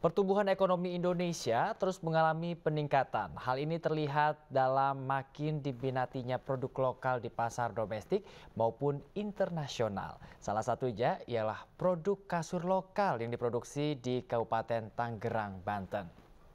Pertumbuhan ekonomi Indonesia terus mengalami peningkatan. Hal ini terlihat dalam makin diminatinya produk lokal di pasar domestik maupun internasional. Salah satunya ialah produk kasur lokal yang diproduksi di Kabupaten Tangerang, Banten.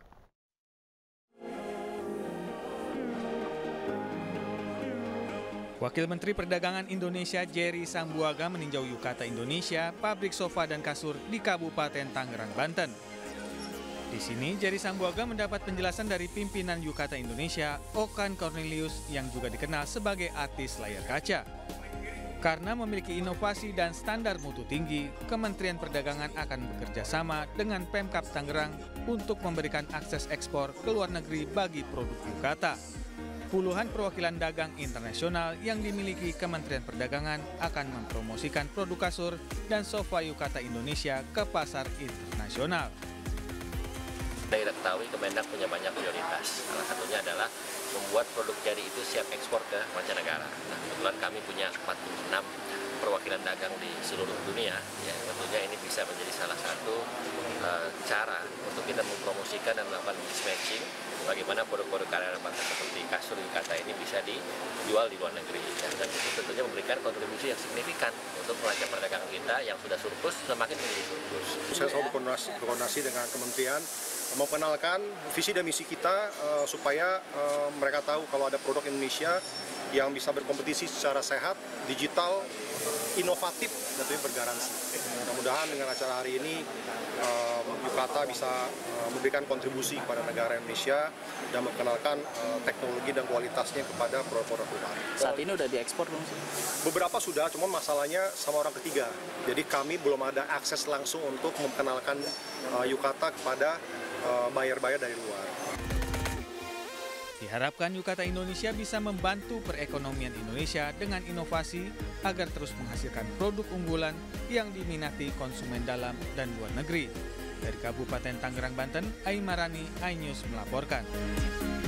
Wakil Menteri Perdagangan Indonesia Jerry Sambuaga meninjau Yukata Indonesia, pabrik sofa dan kasur di Kabupaten Tangerang, Banten. Di sini, Jerry Sambuaga mendapat penjelasan dari pimpinan Yukata Indonesia, Okan Cornelius, yang juga dikenal sebagai artis layar kaca. Karena memiliki inovasi dan standar mutu tinggi, Kementerian Perdagangan akan bekerja sama dengan Pemkab Tangerang untuk memberikan akses ekspor ke luar negeri bagi produk Yukata. Puluhan perwakilan dagang internasional yang dimiliki Kementerian Perdagangan akan mempromosikan produk kasur dan sofa Yukata Indonesia ke pasar internasional. Kita ketahui Kemendak punya banyak prioritas. Salah satunya adalah membuat produk jadi itu siap ekspor ke mancanegara. Nah, kebetulan kami punya 46 perwakilan dagang di seluruh dunia. Ya, tentunya ini bisa menjadi salah satu cara untuk kita mempromosikan dan melakukan matching bagaimana produk-produk karya bangsa seperti kasur Yukata ini bisa dijual di luar negeri. Ya, dan itu tentunya memberikan kontribusi yang signifikan untuk neraca perdagangan kita yang sudah surplus semakin menjadi surplus. Saya selalu berkoordinasi dengan kementerian memperkenalkan visi dan misi kita supaya mereka tahu kalau ada produk Indonesia yang bisa berkompetisi secara sehat, digital, inovatif, dan tentunya bergaransi. Mudah-mudahan dengan acara hari ini Yukata bisa memberikan kontribusi kepada negara Indonesia dan memperkenalkan teknologi dan kualitasnya kepada produk-produk luar. Saat ini udah diekspor belum sih? Beberapa sudah, cuma masalahnya sama orang ketiga. Jadi kami belum ada akses langsung untuk memperkenalkan Yukata kepada buyer-buyer dari luar. Diharapkan Yukata Indonesia bisa membantu perekonomian Indonesia dengan inovasi agar terus menghasilkan produk unggulan yang diminati konsumen dalam dan luar negeri. Dari Kabupaten Tangerang, Banten, Aimarani, iNews melaporkan.